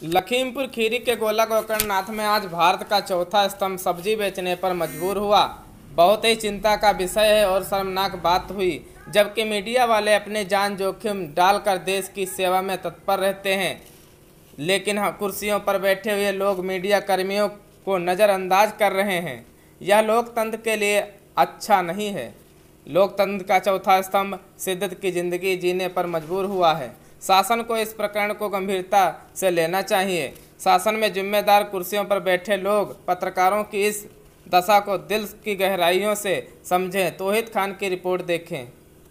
लखीमपुर खीरी के गोला गोकर्णनाथ में आज भारत का चौथा स्तंभ सब्जी बेचने पर मजबूर हुआ। बहुत ही चिंता का विषय है और शर्मनाक बात हुई, जबकि मीडिया वाले अपने जान जोखिम डालकर देश की सेवा में तत्पर रहते हैं, लेकिन कुर्सियों पर बैठे हुए लोग मीडिया कर्मियों को नज़रअंदाज कर रहे हैं। यह लोकतंत्र के लिए अच्छा नहीं है। लोकतंत्र का चौथा स्तंभ शिद्दत की जिंदगी जीने पर मजबूर हुआ है। शासन को इस प्रकरण को गंभीरता से लेना चाहिए। शासन में जिम्मेदार कुर्सियों पर बैठे लोग पत्रकारों की इस दशा को दिल की गहराइयों से समझें। तौहीद खान की रिपोर्ट देखें।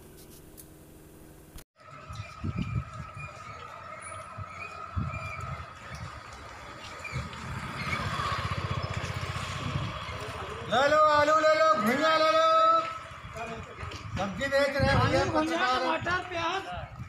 ले लो आलू, ले लो भुजिया, ले लो सब्जी बेच रहे हैं भैया, टमाटर प्याज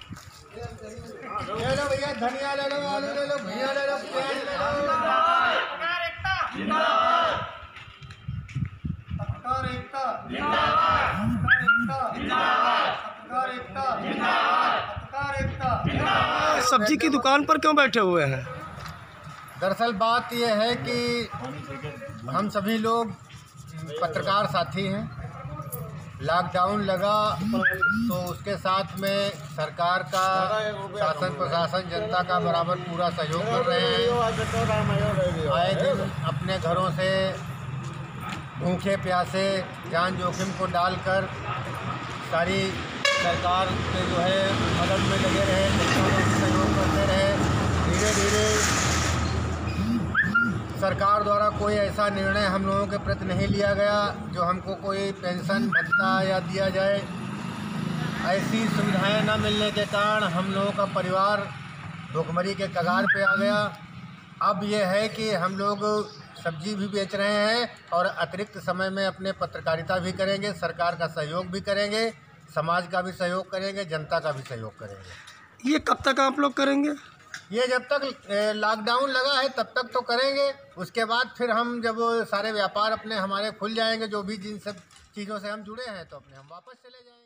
ले लो भैया, धनिया ले लो, आलू ले लो, भुजिया ले लो, प्याज ले लो। पत्रकार एकता जिंदाबाद, पत्रकार एकता जिंदाबाद, पत्रकार एकता जिंदाबाद, पत्रकार एकता जिंदाबाद। सब्जी की दुकान पर क्यों बैठे हुए हैं? दरअसल बात यह है कि हम सभी लोग पत्रकार साथी हैं। लॉकडाउन लगा तो उसके साथ में सरकार का, शासन प्रशासन, जनता का बराबर पूरा सहयोग कर रहे हैं। आए दिन अपने घरों से भूखे प्यासे जान जोखिम को डालकर सारी सरकार के जो है मदद में लगे रहे, जनता को सहयोग करते रहे। धीरे धीरे सरकार द्वारा कोई ऐसा निर्णय हम लोगों के प्रति नहीं लिया गया जो हमको कोई पेंशन भत्ता या दिया जाए। ऐसी सुविधाएं न मिलने के कारण हम लोगों का परिवार भुखमरी के कगार पे आ गया। अब यह है कि हम लोग सब्जी भी बेच रहे हैं और अतिरिक्त समय में अपने पत्रकारिता भी करेंगे, सरकार का सहयोग भी करेंगे, समाज का भी सहयोग करेंगे, जनता का भी सहयोग करेंगे। ये कब तक आप लोग करेंगे? ये जब तक लॉकडाउन लगा है तब तक तो करेंगे। उसके बाद फिर हम जब सारे व्यापार अपने हमारे खुल जाएंगे, जो भी जिन सब चीज़ों से हम जुड़े हैं, तो अपने हम वापस चले जाएंगे।